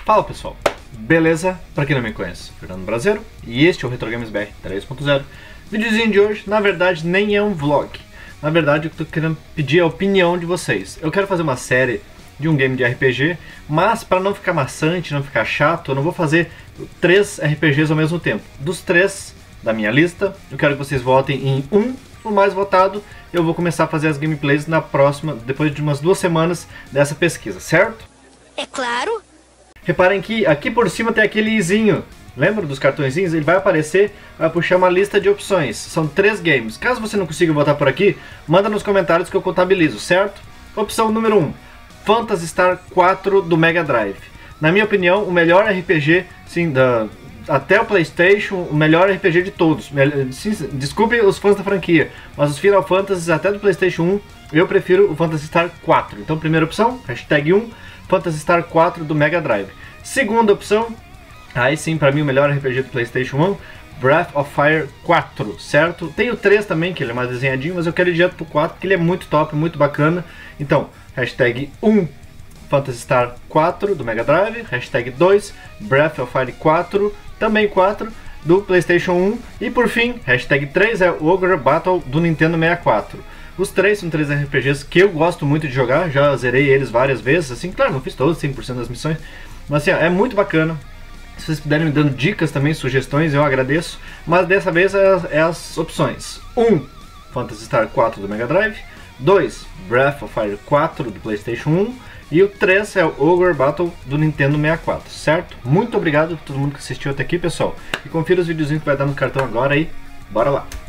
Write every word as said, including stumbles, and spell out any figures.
Fala pessoal, beleza? Pra quem não me conhece, Fernando Brasileiro, e este é o Retro Games B R três ponto zero. Videozinho de hoje, na verdade, nem é um vlog. Na verdade, eu tô querendo pedir a opinião de vocês. Eu quero fazer uma série de um game de R P G, mas para não ficar maçante, não ficar chato, eu não vou fazer três R P Gs ao mesmo tempo. Dos três da minha lista, eu quero que vocês votem em um, o mais votado. Eu vou começar a fazer as gameplays na próxima, depois de umas duas semanas dessa pesquisa, certo? É claro. Reparem que aqui por cima tem aquele izinho. Lembra dos cartõezinhos? Ele vai aparecer, vai puxar uma lista de opções. São três games. Caso você não consiga votar por aqui, manda nos comentários que eu contabilizo, certo? Opção número um, Phantasy Star quatro do Mega Drive. Na minha opinião, o melhor R P G, sim, da, até o PlayStation, o melhor R P G de todos. Sim, desculpem os fãs da franquia, mas os Final Fantasy até do PlayStation um, eu prefiro o Phantasy Star quatro. Então, primeira opção, hashtag um, Phantasy Star quatro do Mega Drive. Segunda opção, aí sim, pra mim o melhor R P G do PlayStation um, Breath of Fire quatro, certo? Tem o três também, que ele é mais desenhadinho, mas eu quero ir direto pro quatro, porque ele é muito top, muito bacana. Então, hashtag um, Phantasy Star quatro do Mega Drive, hashtag dois, Breath of Fire quatro, também quatro, do PlayStation um, e por fim, hashtag três é o Ogre Battle do Nintendo sessenta e quatro. Os três são três R P Gs que eu gosto muito de jogar, já zerei eles várias vezes, assim, claro, não fiz todos, cem por cento das missões, mas assim, ó, é muito bacana. Se vocês puderem me dando dicas também, sugestões, eu agradeço. Mas dessa vez é as, é as opções. um, Phantasy Star quatro do Mega Drive. dois, Breath of Fire quatro do PlayStation um. E o três é o Ogre Battle do Nintendo sessenta e quatro, certo? Muito obrigado a todo mundo que assistiu até aqui, pessoal. E confira os videozinhos que vai dar no cartão agora aí. Bora lá!